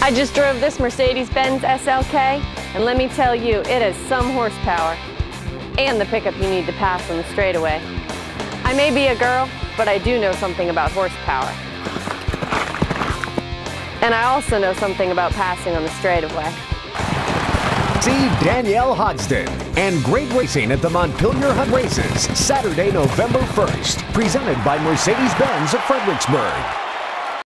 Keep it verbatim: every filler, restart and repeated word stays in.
I just drove this Mercedes-Benz S L K, and let me tell you, it has some horsepower and the pickup you need to pass on the straightaway. I may be a girl, but I do know something about horsepower. And I also know something about passing on the straightaway. See Danielle Hodsden and great racing at the Montpelier Hunt Races, Saturday, November first. Presented by Mercedes-Benz of Fredericksburg.